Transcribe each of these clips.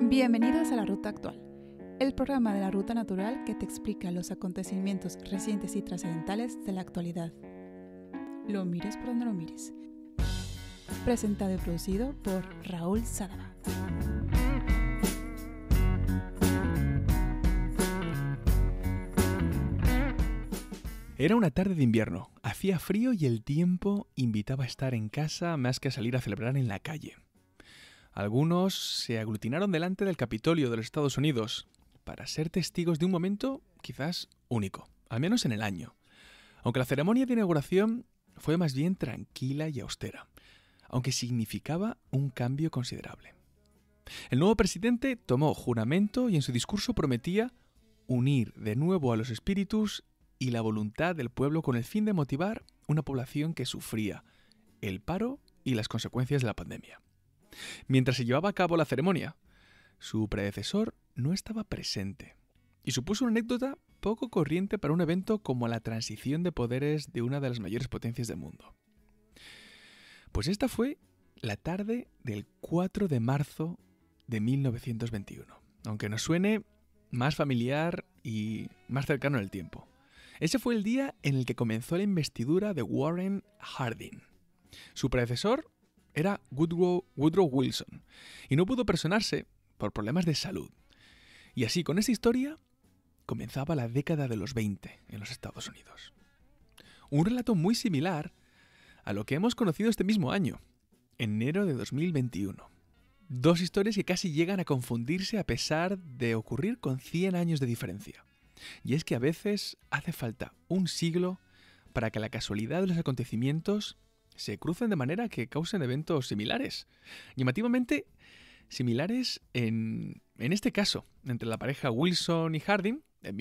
Bienvenidos a La Ruta Actual, el programa de la Ruta Natural que te explica los acontecimientos recientes y trascendentales de la actualidad. Lo mires por donde lo mires. Presentado y producido por Raúl Sadaba. Era una tarde de invierno, hacía frío y el tiempo invitaba a estar en casa más que a salir a celebrar en la calle. Algunos se aglutinaron delante del Capitolio de los Estados Unidos para ser testigos de un momento quizás único, al menos en el año. Aunque la ceremonia de inauguración fue más bien tranquila y austera, aunque significaba un cambio considerable. El nuevo presidente tomó juramento y en su discurso prometía unir de nuevo a los espíritus y la voluntad del pueblo con el fin de motivar una población que sufría el paro y las consecuencias de la pandemia. Mientras se llevaba a cabo la ceremonia, su predecesor no estaba presente y supuso una anécdota poco corriente para un evento como la transición de poderes de una de las mayores potencias del mundo. Pues esta fue la tarde del 4 de marzo de 1921, aunque nos suene más familiar y más cercano en el tiempo. Ese fue el día en el que comenzó la investidura de Warren Harding. Su predecesor era Woodrow Wilson y no pudo personarse por problemas de salud. Y así, con esta historia, comenzaba la década de los 20 en los Estados Unidos. Un relato muy similar a lo que hemos conocido este mismo año, enero de 2021. Dos historias que casi llegan a confundirse a pesar de ocurrir con 100 años de diferencia. Y es que a veces hace falta un siglo para que la casualidad de los acontecimientos se crucen de manera que causen eventos similares. Llamativamente similares en este caso, entre la pareja Wilson y Harding, en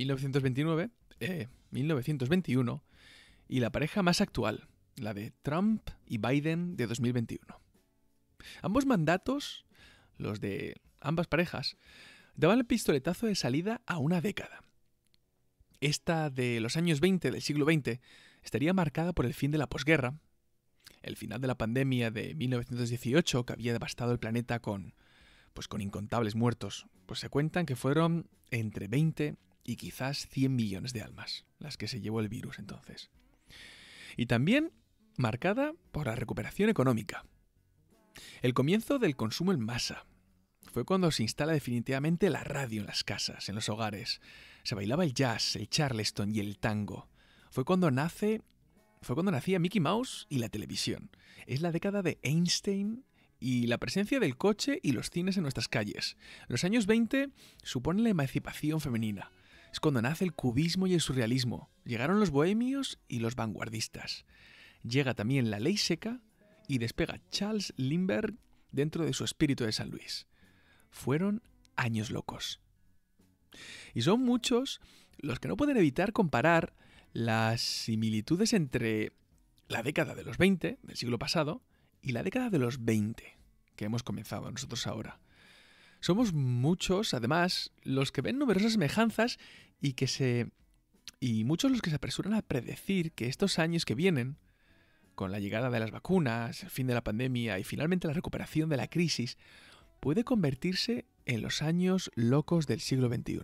1921, y la pareja más actual, la de Trump y Biden de 2021. Ambos mandatos, los de ambas parejas, daban el pistoletazo de salida a una década. Esta de los años 20 del siglo XX estaría marcada por el fin de la posguerra, el final de la pandemia de 1918 que había devastado el planeta con incontables muertos. Pues se cuentan que fueron entre 20 y quizás 100 millones de almas las que se llevó el virus entonces. Y también marcada por la recuperación económica. El comienzo del consumo en masa. Fue cuando se instala definitivamente la radio en las casas, en los hogares. Se bailaba el jazz, el charleston y el tango. Fue cuando nacía Mickey Mouse y la televisión. Es la década de Einstein y la presencia del coche y los cines en nuestras calles. Los años 20 suponen la emancipación femenina. Es cuando nace el cubismo y el surrealismo. Llegaron los bohemios y los vanguardistas. Llega también la ley seca y despega Charles Lindbergh dentro de su espíritu de San Luis. Fueron años locos. Y son muchos los que no pueden evitar comparar las similitudes entre la década de los 20 del siglo pasado y la década de los 20 que hemos comenzado nosotros ahora. Somos muchos, además, los que ven numerosas semejanzas y muchos los que se apresuran a predecir que estos años que vienen, con la llegada de las vacunas, el fin de la pandemia y finalmente la recuperación de la crisis, puede convertirse en los años locos del siglo XXI.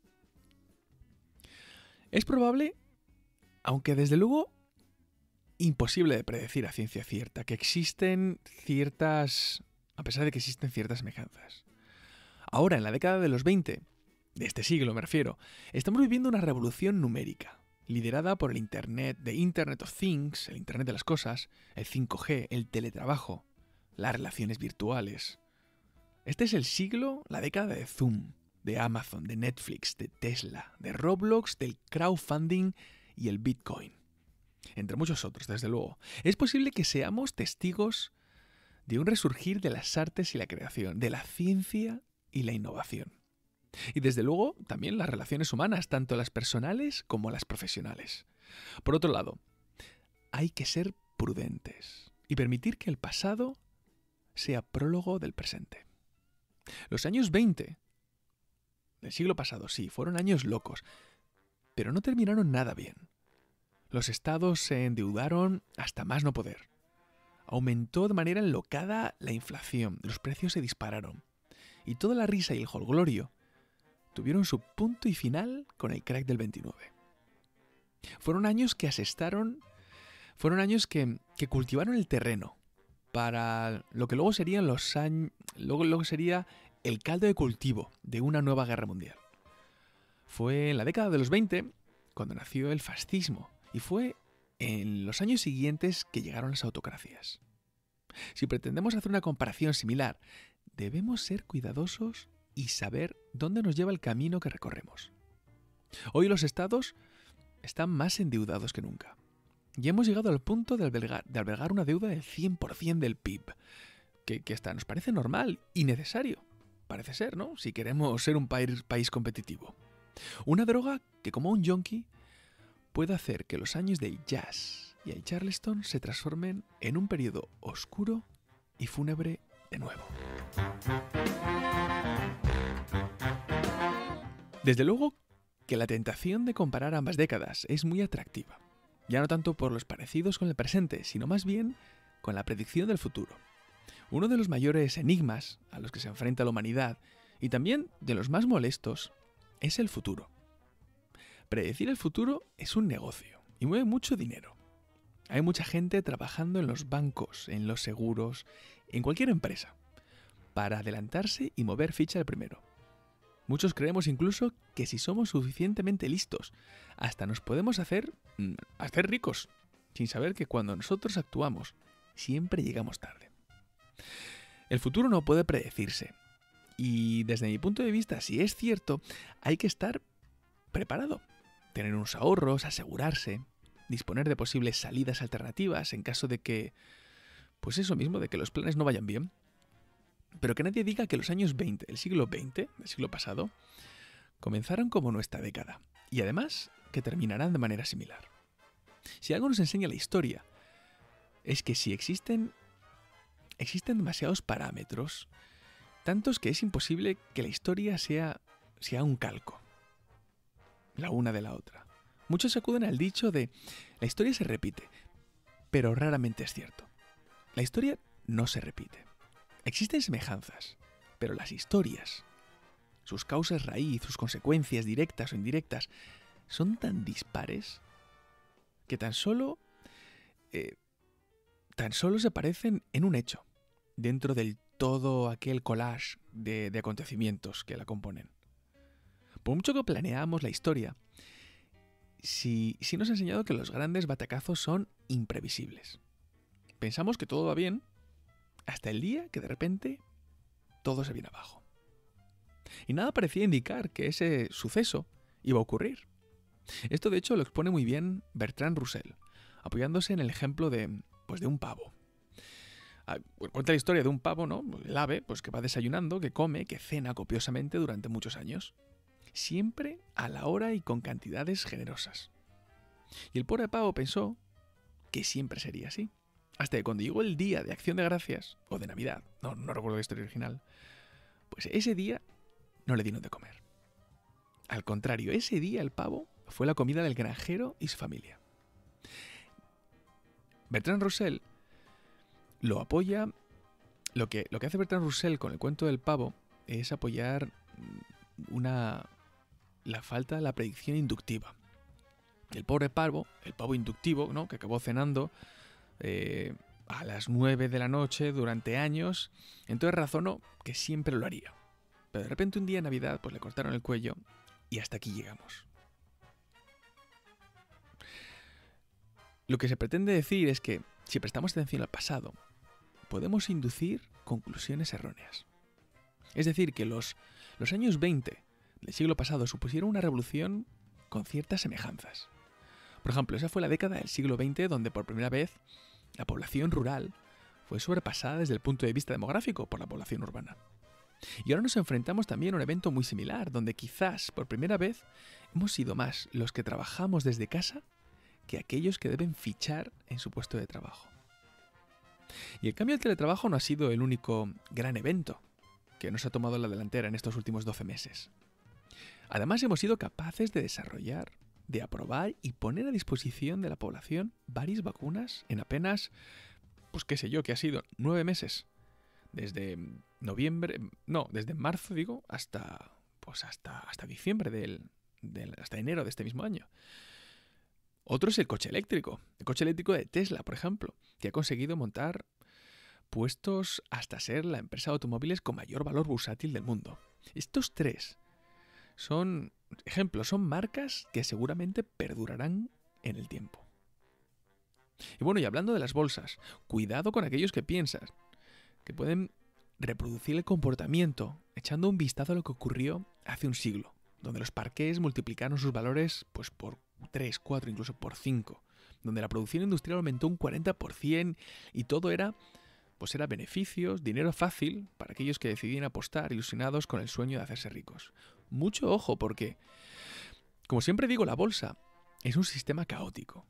Es probable, aunque desde luego imposible de predecir a ciencia cierta, que a pesar de que existen ciertas semejanzas. Ahora, en la década de los 20, de este siglo me refiero, estamos viviendo una revolución numérica, liderada por el Internet of Things, el Internet de las cosas, el 5G, el teletrabajo, las relaciones virtuales. Este es el siglo, la década de Zoom, de Amazon, de Netflix, de Tesla, de Roblox, del crowdfunding y el Bitcoin. Entre muchos otros, desde luego. Es posible que seamos testigos de un resurgir de las artes y la creación, de la ciencia y la innovación. Y desde luego también las relaciones humanas, tanto las personales como las profesionales. Por otro lado, hay que ser prudentes y permitir que el pasado sea prólogo del presente. Los años 20 del siglo pasado, sí, fueron años locos, pero no terminaron nada bien. Los estados se endeudaron hasta más no poder. Aumentó de manera enlocada la inflación, los precios se dispararon. y toda la risa y el jolgorio tuvieron su punto y final con el crack del 29. Fueron años que asestaron, fueron años que cultivaron el terreno para lo que luego serían luego sería el caldo de cultivo de una nueva guerra mundial. Fue en la década de los 20 cuando nació el fascismo y fue en los años siguientes que llegaron las autocracias. Si pretendemos hacer una comparación similar, debemos ser cuidadosos y saber dónde nos lleva el camino que recorremos. Hoy los estados están más endeudados que nunca. Y hemos llegado al punto de albergar una deuda del 100% del PIB, que hasta nos parece normal y necesario. Parece ser, ¿no? Si queremos ser un país competitivo. Una droga que, como un yonki, puede hacer que los años del jazz y el charleston se transformen en un periodo oscuro y fúnebre de nuevo. Desde luego que la tentación de comparar ambas décadas es muy atractiva, ya no tanto por los parecidos con el presente, sino más bien con la predicción del futuro. Uno de los mayores enigmas a los que se enfrenta la humanidad, y también de los más molestos, es el futuro. Predecir el futuro es un negocio y mueve mucho dinero. Hay mucha gente trabajando en los bancos, en los seguros, en cualquier empresa, para adelantarse y mover ficha al primero. Muchos creemos incluso que si somos suficientemente listos, hasta nos podemos hacer ricos, sin saber que cuando nosotros actuamos, siempre llegamos tarde. El futuro no puede predecirse. Y desde mi punto de vista, si es cierto, hay que estar preparado. Tener unos ahorros, asegurarse, disponer de posibles salidas alternativas en caso de que, pues eso mismo, de que los planes no vayan bien. Pero que nadie diga que los años 20, el siglo XX, el siglo pasado, comenzaron como nuestra década. Y además que terminarán de manera similar. Si algo nos enseña la historia, es que si existen demasiados parámetros, tantos que es imposible que la historia sea un calco, la una de la otra. Muchos acuden al dicho de la historia se repite, pero raramente es cierto. La historia no se repite. Existen semejanzas, pero las historias, sus causas raíz, sus consecuencias directas o indirectas, son tan dispares que tan solo se parecen en un hecho, dentro del todo aquel collage de acontecimientos que la componen. Por mucho que planeamos la historia, sí nos ha enseñado que los grandes batacazos son imprevisibles. Pensamos que todo va bien hasta el día que de repente todo se viene abajo. Y nada parecía indicar que ese suceso iba a ocurrir. Esto de hecho lo expone muy bien Bertrand Russell, apoyándose en el ejemplo de un pavo. Cuenta la historia de un pavo, ¿no? El ave, pues que va desayunando, que come, que cena copiosamente durante muchos años. Siempre a la hora y con cantidades generosas. Y el pobre pavo pensó que siempre sería así. Hasta que cuando llegó el día de Acción de Gracias, o de Navidad, no recuerdo la historia original, pues ese día no le dieron de comer. Al contrario, ese día el pavo fue la comida del granjero y su familia. Bertrand Russell lo apoya. Lo que hace Bertrand Russell con el cuento del pavo es apoyar la falta de la predicción inductiva. El pobre pavo, el pavo inductivo, ¿no? Que acabó cenando a las 9 de la noche durante años, entonces razonó que siempre lo haría. Pero de repente un día en Navidad pues le cortaron el cuello y hasta aquí llegamos. Lo que se pretende decir es que si prestamos atención al pasado, podemos inducir conclusiones erróneas. Es decir, que los años 20 del siglo pasado supusieron una revolución con ciertas semejanzas. Por ejemplo, esa fue la década del siglo XX donde por primera vez la población rural fue sobrepasada desde el punto de vista demográfico por la población urbana. Y ahora nos enfrentamos también a un evento muy similar, donde quizás por primera vez hemos sido más los que trabajamos desde casa que aquellos que deben fichar en su puesto de trabajo. Y el cambio del teletrabajo no ha sido el único gran evento que nos ha tomado la delantera en estos últimos 12 meses. Además, hemos sido capaces de desarrollar, de aprobar y poner a disposición de la población varias vacunas en apenas, pues qué sé yo, que ha sido 9 meses. desde desde marzo, digo, hasta diciembre hasta enero de este mismo año. Otro es el coche eléctrico de Tesla, por ejemplo, que ha conseguido montar puestos hasta ser la empresa de automóviles con mayor valor bursátil del mundo. Estos tres son ejemplos, son marcas que seguramente perdurarán en el tiempo. Y bueno, y hablando de las bolsas, cuidado con aquellos que piensan que pueden reproducir el comportamiento echando un vistazo a lo que ocurrió hace un siglo, donde los parqués multiplicaron sus valores pues por 3, 4, incluso por 5, donde la producción industrial aumentó un 40% y todo era beneficios, dinero fácil para aquellos que decidían apostar ilusionados con el sueño de hacerse ricos. Mucho ojo porque, como siempre digo, la bolsa es un sistema caótico.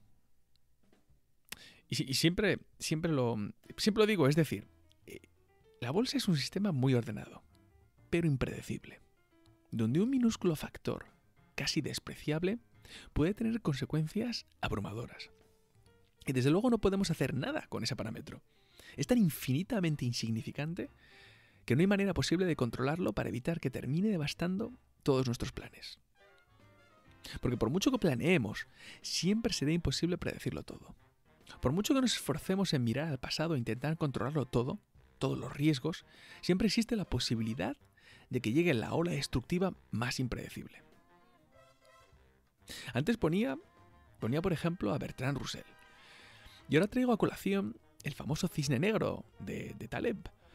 Y siempre lo digo, es decir, la bolsa es un sistema muy ordenado, pero impredecible, donde un minúsculo factor, casi despreciable, puede tener consecuencias abrumadoras. Y desde luego no podemos hacer nada con ese parámetro. Es tan infinitamente insignificante que no hay manera posible de controlarlo para evitar que termine devastando todos nuestros planes. Porque por mucho que planeemos, siempre será imposible predecirlo todo. Por mucho que nos esforcemos en mirar al pasado e intentar controlarlo todo, todos los riesgos, siempre existe la posibilidad de que llegue la ola destructiva más impredecible. Antes ponía por ejemplo a Bertrand Russell. Y ahora traigo a colación el famoso cisne negro de Taleb,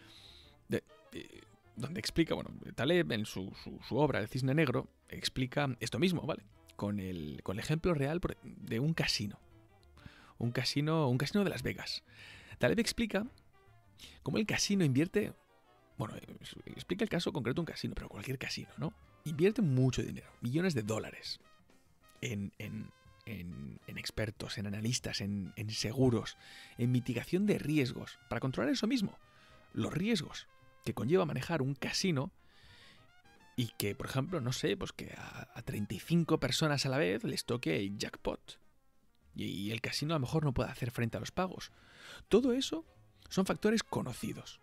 donde explica, Taleb en su obra El cisne negro explica esto mismo, ¿vale? Con el ejemplo real de un casino de Las Vegas. Taleb explica cómo el casino invierte, explica el caso concreto de un casino, pero cualquier casino, ¿no? Invierte mucho dinero, millones de dólares en expertos, en analistas, en seguros, en mitigación de riesgos, para controlar eso mismo, los riesgos que conlleva manejar un casino y que, por ejemplo, que a 35 personas a la vez les toque el jackpot y el casino a lo mejor no puede hacer frente a los pagos. Todo eso son factores conocidos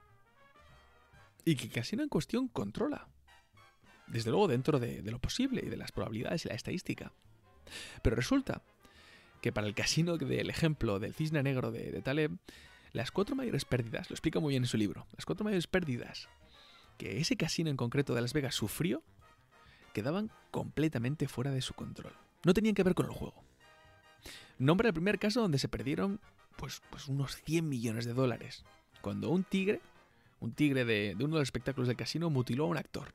y que el casino en cuestión controla, desde luego dentro de lo posible y de las probabilidades y la estadística. Pero resulta que para el casino del ejemplo del cisne negro de Taleb, las 4 mayores pérdidas, lo explica muy bien en su libro, las 4 mayores pérdidas que ese casino en concreto de Las Vegas sufrió, quedaban completamente fuera de su control. No tenían que ver con el juego. Nombra el primer caso donde se perdieron pues unos 100 millones de dólares, cuando un tigre de uno de los espectáculos del casino mutiló a un actor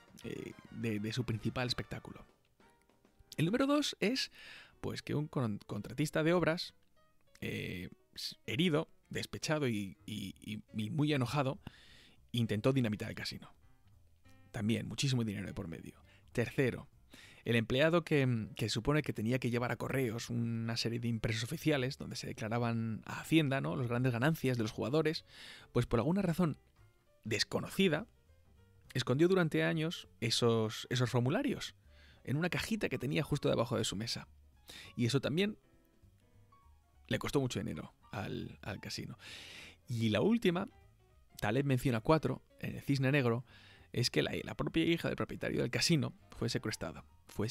de su principal espectáculo. El número 2 es que un contratista de obras, herido, despechado y muy enojado, intentó dinamitar el casino. También muchísimo dinero de por medio. Tercero, el empleado que supone que tenía que llevar a correos una serie de impresos oficiales donde se declaraban a Hacienda, ¿no?, las grandes ganancias de los jugadores, pues por alguna razón desconocida, escondió durante años esos formularios en una cajita que tenía justo debajo de su mesa. Y eso también le costó mucho dinero al casino. Y la última, Taleb menciona 4 en el cisne negro, es que la propia hija del propietario del casino fue secuestrada.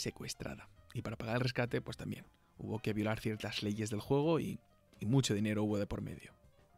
Y para pagar el rescate, pues también hubo que violar ciertas leyes del juego y mucho dinero hubo de por medio.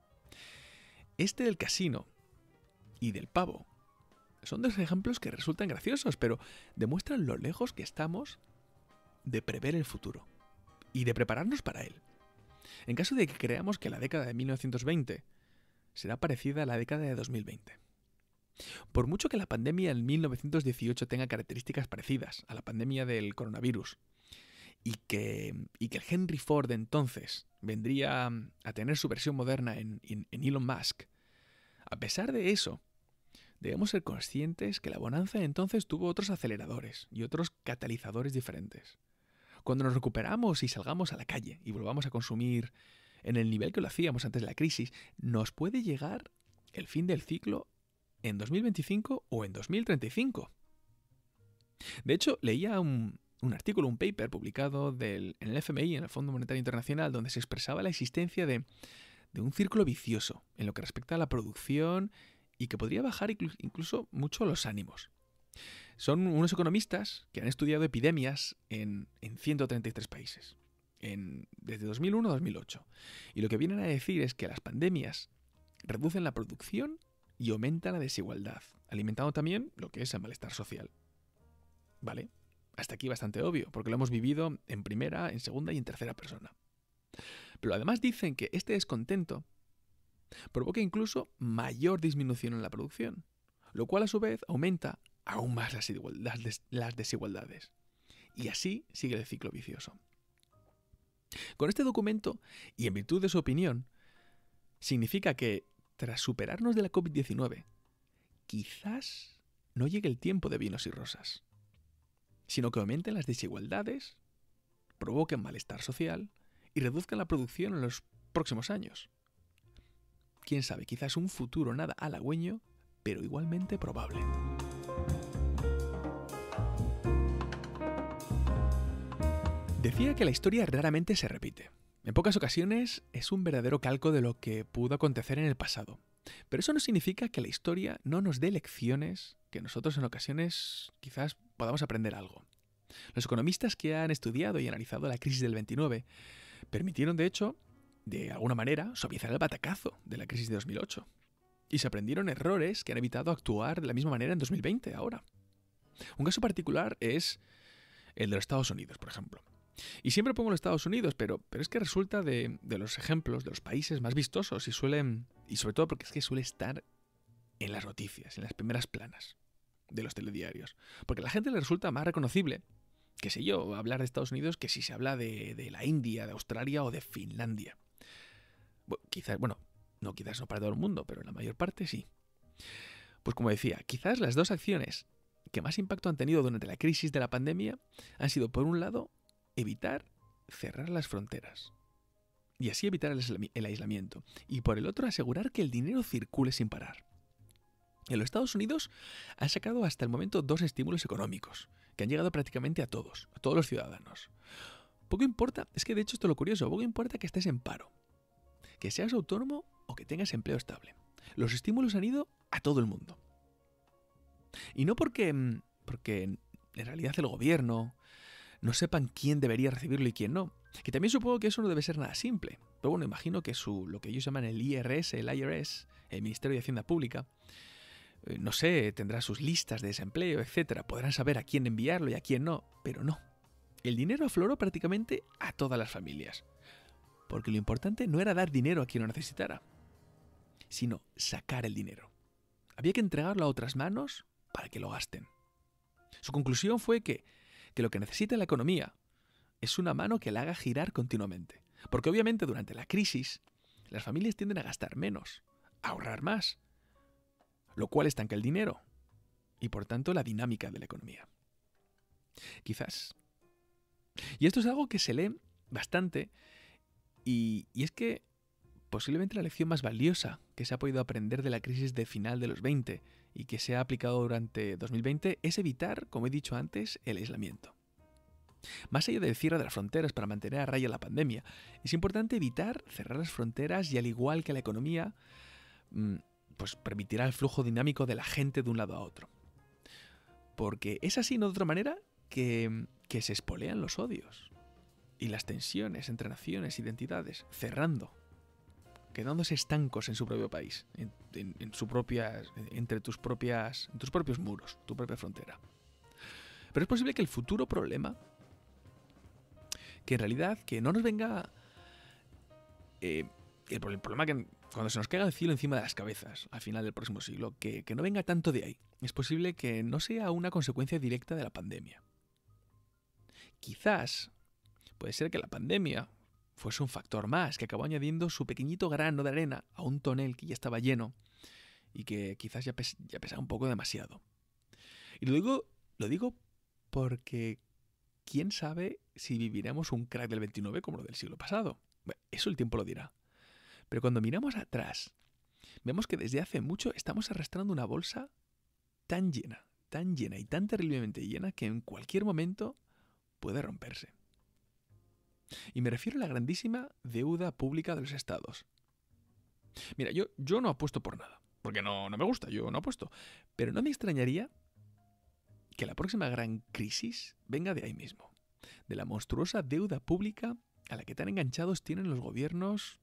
Este del casino y del pavo son 2 ejemplos que resultan graciosos, pero demuestran lo lejos que estamos de prever el futuro y de prepararnos para él. En caso de que creamos que la década de 1920 será parecida a la década de 2020. Por mucho que la pandemia en 1918 tenga características parecidas a la pandemia del coronavirus y que el Henry Ford de entonces vendría a tener su versión moderna en Elon Musk, a pesar de eso, debemos ser conscientes que la bonanza de entonces tuvo otros aceleradores y otros catalizadores diferentes. Cuando nos recuperamos y salgamos a la calle y volvamos a consumir en el nivel que lo hacíamos antes de la crisis, nos puede llegar el fin del ciclo en 2025 o en 2035. De hecho, leía un artículo, un paper publicado en el FMI, en el Fondo Monetario Internacional, donde se expresaba la existencia de un círculo vicioso en lo que respecta a la producción y que podría bajar incluso mucho los ánimos. Son unos economistas que han estudiado epidemias en 133 países, desde 2001 a 2008. Y lo que vienen a decir es que las pandemias reducen la producción y aumentan la desigualdad, alimentando también lo que es el malestar social. ¿Vale? Hasta aquí bastante obvio, porque lo hemos vivido en primera, en segunda y en tercera persona. Pero además dicen que este descontento provoca incluso mayor disminución en la producción, lo cual a su vez aumenta aún más las desigualdades. Y así sigue el ciclo vicioso. Con este documento, y en virtud de su opinión, significa que tras superarnos de la COVID-19, quizás no llegue el tiempo de vinos y rosas, sino que aumenten las desigualdades, provoquen malestar social y reduzcan la producción en los próximos años. Quién sabe, quizás un futuro nada halagüeño, pero igualmente probable. Decía que la historia raramente se repite. En pocas ocasiones es un verdadero calco de lo que pudo acontecer en el pasado. Pero eso no significa que la historia no nos dé lecciones que nosotros en ocasiones quizás podamos aprender algo. Los economistas que han estudiado y analizado la crisis del 29 permitieron, de hecho, de alguna manera, suavizar el batacazo de la crisis de 2008. Y se aprendieron errores que han evitado actuar de la misma manera en 2020, ahora. Un caso particular es el de los Estados Unidos, por ejemplo. Y siempre pongo los Estados Unidos, pero es que resulta de los ejemplos, de los países más vistosos y sobre todo porque es que suele estar en las noticias, en las primeras planas de los telediarios. Porque a la gente le resulta más reconocible, qué sé yo, hablar de Estados Unidos que si se habla de la India, de Australia o de Finlandia. Quizás no para todo el mundo, pero en la mayor parte sí. Pues como decía, quizás las dos acciones que más impacto han tenido durante la crisis de la pandemia han sido, por un lado, evitar cerrar las fronteras y así evitar el aislamiento, y por el otro asegurar que el dinero circule sin parar. En los Estados Unidos han sacado hasta el momento 2 estímulos económicos que han llegado prácticamente a todos los ciudadanos. Poco importa, es que de hecho esto es lo curioso, poco importa que estés en paro, que seas autónomo o que tengas empleo estable. Los estímulos han ido a todo el mundo. Y no porque en realidad el gobierno no sepan quién debería recibirlo y quién no. Que también supongo que eso no debe ser nada simple. Pero bueno, imagino que lo que ellos llaman el IRS, el Ministerio de Hacienda Pública, no sé, tendrá sus listas de desempleo, etcétera. Podrán saber a quién enviarlo y a quién no. Pero no. El dinero afloró prácticamente a todas las familias. Porque lo importante no era dar dinero a quien lo necesitara, sino sacar el dinero. Había que entregarlo a otras manos para que lo gasten. Su conclusión fue que lo que necesita la economía es una mano que la haga girar continuamente. Porque obviamente durante la crisis las familias tienden a gastar menos, a ahorrar más, lo cual estanca el dinero y por tanto la dinámica de la economía. Quizás. Y esto es algo que se lee bastante y es que posiblemente la lección más valiosa que se ha podido aprender de la crisis de final de los 20 y que se ha aplicado durante 2020 es evitar, como he dicho antes, el aislamiento. Más allá del cierre de las fronteras para mantener a raya la pandemia, es importante evitar cerrar las fronteras y, al igual que la economía, pues permitirá el flujo dinámico de la gente de un lado a otro. Porque es así, no de otra manera, que se espolean los odios y las tensiones entre naciones e identidades, cerrando, quedándose estancos en su propio país, entre tus propios muros, tu propia frontera. Pero es posible que el futuro problema, que en realidad que no nos venga el problema que cuando se nos caiga el cielo encima de las cabezas al final del próximo siglo, que no venga tanto de ahí. Es posible que no sea una consecuencia directa de la pandemia. Quizás puede ser que la pandemia fuese un factor más que acabó añadiendo su pequeñito grano de arena a un tonel que ya estaba lleno y que quizás ya pesaba un poco demasiado. Y lo digo porque quién sabe si viviremos un crack del 29 como lo del siglo pasado. Bueno, eso el tiempo lo dirá. Pero cuando miramos atrás, vemos que desde hace mucho estamos arrastrando una bolsa tan llena y tan terriblemente llena que en cualquier momento puede romperse. Y me refiero a la grandísima deuda pública de los estados. Mira, yo no apuesto por nada. porque no me gusta, yo no apuesto. Pero no me extrañaría que la próxima gran crisis venga de ahí mismo, de la monstruosa deuda pública a la que tan enganchados tienen los gobiernos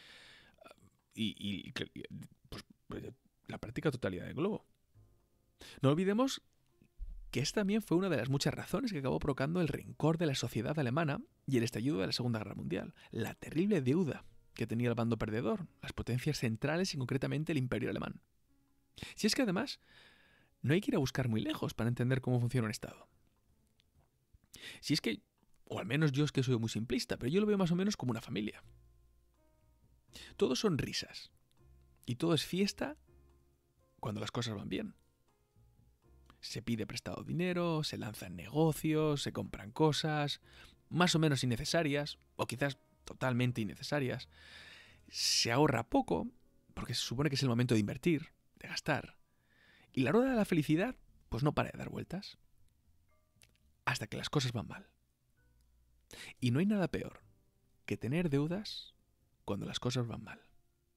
y pues, la práctica totalidad del globo. No olvidemos que esta también fue una de las muchas razones que acabó provocando el rencor de la sociedad alemana y el estallido de la Segunda Guerra Mundial. La terrible deuda que tenía el bando perdedor, las potencias centrales y concretamente el Imperio Alemán. Si es que además no hay que ir a buscar muy lejos para entender cómo funciona un Estado. Si es que, o al menos yo es que soy muy simplista, pero yo lo veo más o menos como una familia. Todos son risas y todo es fiesta cuando las cosas van bien. Se pide prestado dinero, se lanzan negocios, se compran cosas, más o menos innecesarias, o quizás totalmente innecesarias. Se ahorra poco, porque se supone que es el momento de invertir, de gastar. Y la rueda de la felicidad, pues no para de dar vueltas. Hasta que las cosas van mal. Y no hay nada peor que tener deudas cuando las cosas van mal.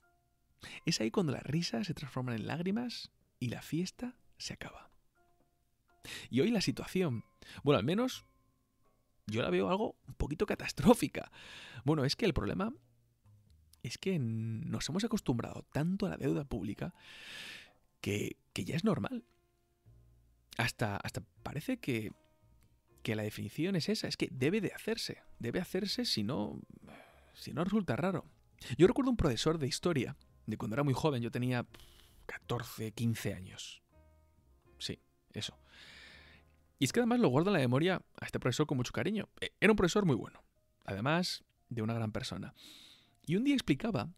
Es ahí cuando las risas se transforman en lágrimas y la fiesta se acaba. Y hoy la situación, bueno, al menos yo la veo algo un poquito catastrófica. Bueno, es que el problema es que nos hemos acostumbrado tanto a la deuda pública que ya es normal. Hasta parece que la definición es esa, es que debe hacerse si no resulta raro. Yo recuerdo un profesor de historia, de cuando era muy joven, yo tenía 14, 15 años. Sí, eso. Y es que además lo guardo en la memoria a este profesor con mucho cariño. Era un profesor muy bueno, además de una gran persona. Y un día explicaba,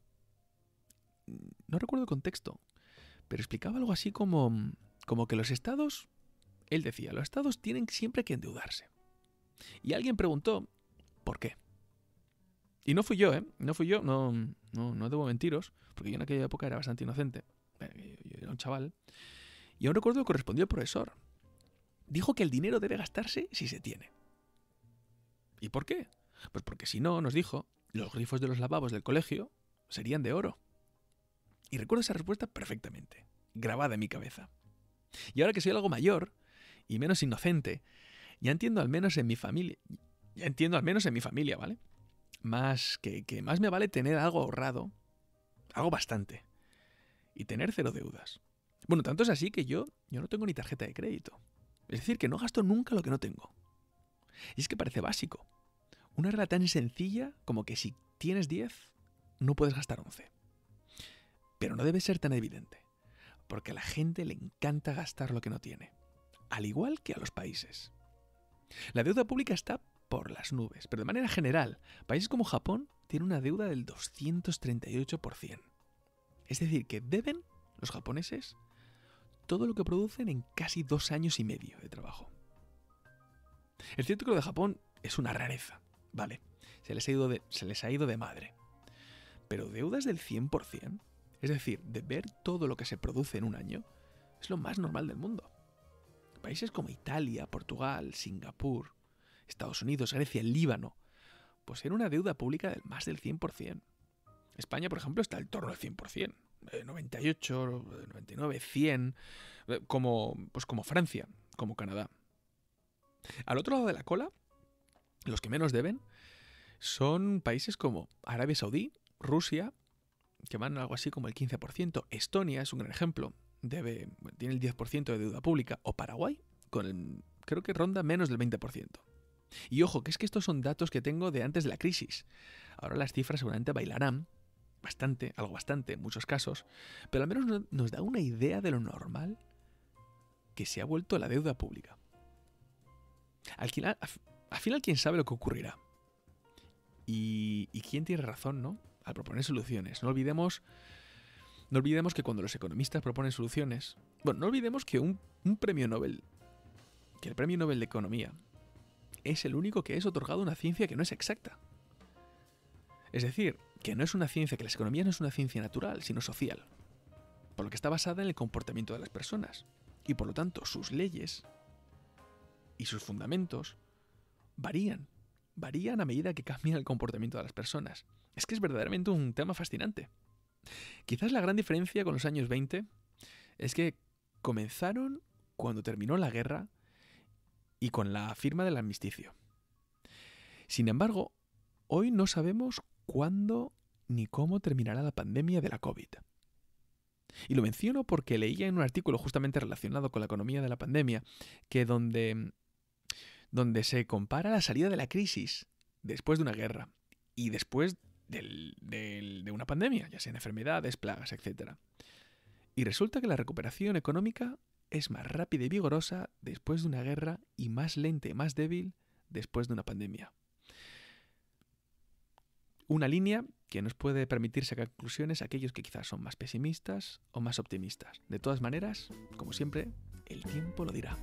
no recuerdo el contexto, pero explicaba algo así como que los estados, él decía, los estados tienen siempre que endeudarse. Y alguien preguntó, ¿por qué? Y no fui yo, no debo mentiros, porque yo en aquella época era bastante inocente. Yo era un chaval. Y aún recuerdo lo que respondió el profesor. Dijo que el dinero debe gastarse si se tiene. ¿Y por qué? Pues porque si no, nos dijo, los grifos de los lavabos del colegio serían de oro. Y recuerdo esa respuesta perfectamente, grabada en mi cabeza. Y ahora que soy algo mayor y menos inocente, ya entiendo al menos en mi familia, ¿vale? Más me vale tener algo ahorrado, algo bastante, y tener 0 deudas. Bueno, tanto es así que yo no tengo ni tarjeta de crédito. Es decir, que no gasto nunca lo que no tengo. Y es que parece básico. Una regla tan sencilla como que si tienes 10, no puedes gastar 11. Pero no debe ser tan evidente, porque a la gente le encanta gastar lo que no tiene, al igual que a los países. La deuda pública está por las nubes, pero de manera general, países como Japón tienen una deuda del 238%. Es decir, que deben los japoneses todo lo que producen en casi 2 años y medio de trabajo. Es cierto que lo de Japón es una rareza, ¿vale? Se les ha ido de madre. Pero deudas del 100%, es decir, deber todo lo que se produce en un año, es lo más normal del mundo. Países como Italia, Portugal, Singapur, Estados Unidos, Grecia, el Líbano, poseen una deuda pública del más del 100%. España, por ejemplo, está al torno del 100%. 98, 99, 100, como Francia, como Canadá. Al otro lado de la cola, los que menos deben son países como Arabia Saudí, Rusia, que van algo así como el 15%. Estonia es un gran ejemplo, tiene el 10% de deuda pública. O Paraguay, creo que ronda menos del 20%. Y ojo, que es que estos son datos que tengo de antes de la crisis. Ahora las cifras seguramente bailarán, algo bastante en muchos casos, pero al menos nos da una idea de lo normal que se ha vuelto la deuda pública. Al final, ¿quién sabe lo que ocurrirá? Y quién tiene razón, ¿no? Al proponer soluciones. No olvidemos que cuando los economistas proponen soluciones... Bueno, no olvidemos que el Premio Nobel de Economía es el único que es otorgado a una ciencia que no es exacta. Es decir, que no es una ciencia, que la economía no es una ciencia natural, sino social. Por lo que está basada en el comportamiento de las personas. Y por lo tanto, sus leyes y sus fundamentos varían a medida que cambia el comportamiento de las personas. Es que es verdaderamente un tema fascinante. Quizás la gran diferencia con los años 20 es que comenzaron cuando terminó la guerra y con la firma del armisticio. Sin embargo, hoy no sabemos cuándo ni cómo terminará la pandemia de la COVID. Y lo menciono porque leía en un artículo justamente relacionado con la economía de la pandemia que donde se compara la salida de la crisis después de una guerra y después de una pandemia, ya sean enfermedades, plagas, etc. Y resulta que la recuperación económica es más rápida y vigorosa después de una guerra y más lenta y más débil después de una pandemia. Una línea que nos puede permitir sacar conclusiones a aquellos que quizás son más pesimistas o más optimistas. De todas maneras, como siempre, el tiempo lo dirá.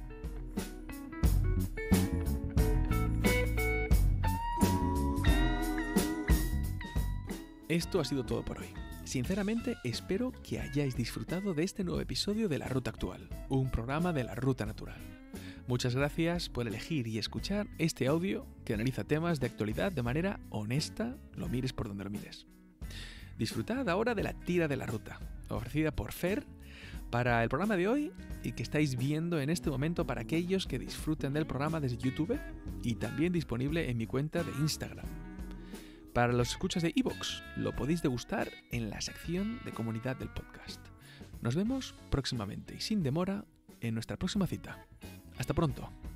Esto ha sido todo por hoy. Sinceramente, espero que hayáis disfrutado de este nuevo episodio de La Ruta Actual, un programa de la Ruta Natural. Muchas gracias por elegir y escuchar este audio que analiza temas de actualidad de manera honesta, lo mires por donde lo mires. Disfrutad ahora de la tira de la ruta, ofrecida por Fer para el programa de hoy y que estáis viendo en este momento para aquellos que disfruten del programa desde YouTube y también disponible en mi cuenta de Instagram. Para los escuchas de iVoox, lo podéis degustar en la sección de comunidad del podcast. Nos vemos próximamente y sin demora en nuestra próxima cita. Hasta pronto.